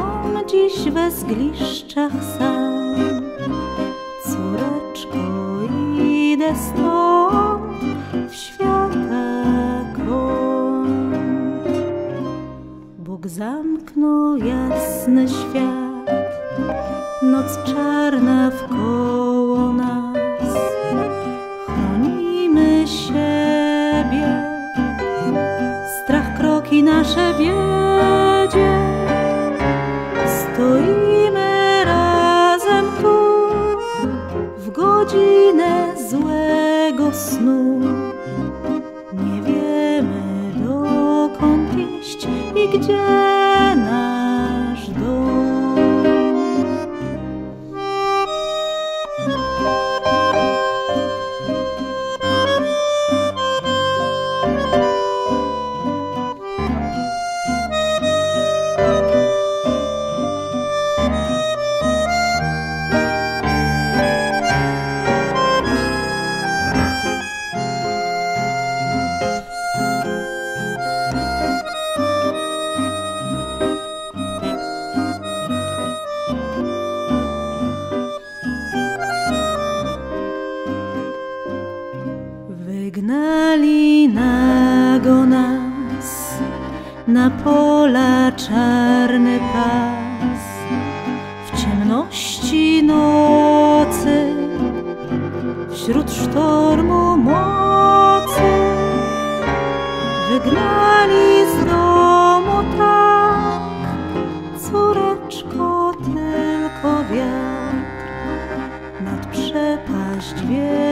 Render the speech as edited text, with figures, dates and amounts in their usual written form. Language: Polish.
dziś we zgliszczach sam. Córeczko, idę stąd w świata kąt. Bóg zamknął jasny świat, noc czarna wkoło nas. Chronimy siebie, strach kroki nasze wiedzie. Stoimy razem tu w godzinę złego snu. Nie wiemy, dokąd iść i gdzie nasz dom. Wygnali nago nas na pola czarny pas. W ciemności nocy, wśród sztormu mocy. Wygnali z domu tak, córeczko, tylko wiatr nad przepaść wie.